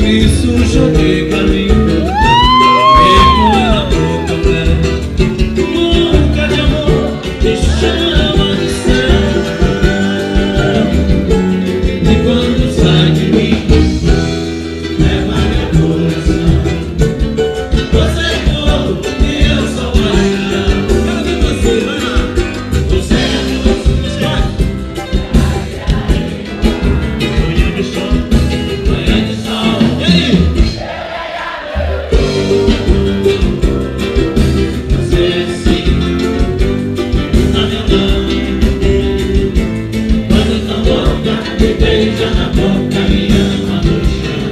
Me suja de carinho, me põe na boca, mulher. Boca de amor, me chama de céu. E quando sai de mim, leva meu coração. Você é fogo e eu sou paixão. Quero ver você, vai lá. Você é luz, vai. Manhã de sol, manhã de sol. E aí? Você é assim, na minha mão. Quando tá louca, me beija na boca, me ama no chão.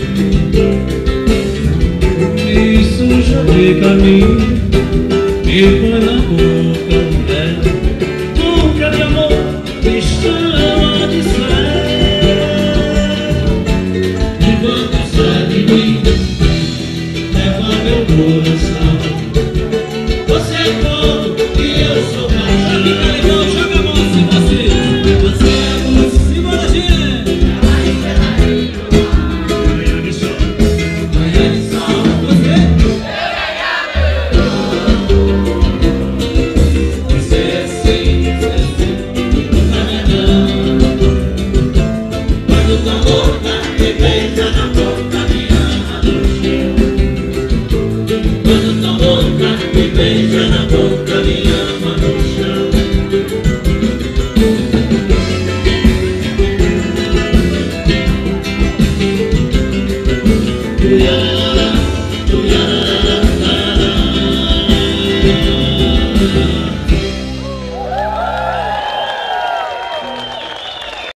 Me suja de caminho, me põe na boca, mulher. Boca de amor, me chama de céu. E quando sai de mim, leva meu coração. Você é fogo e eu sou paixão. Joga a mão assim, você. Você é luz, simbora, gente. Manhã de sol, manhã de sol. Você é assim, na minha mão. Quando tá louca, me beija na boca, me ama no chão. Quando tá louca, me beija na boca, me ama no chão. Yeah.